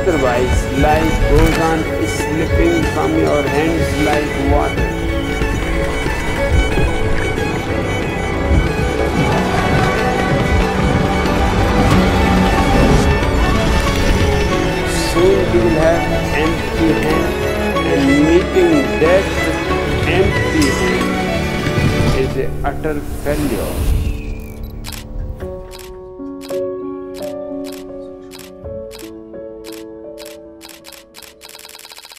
Otherwise, life goes on slipping from your hands like water. Soon you will have empty hands, and meeting that empty hand is an utter failure.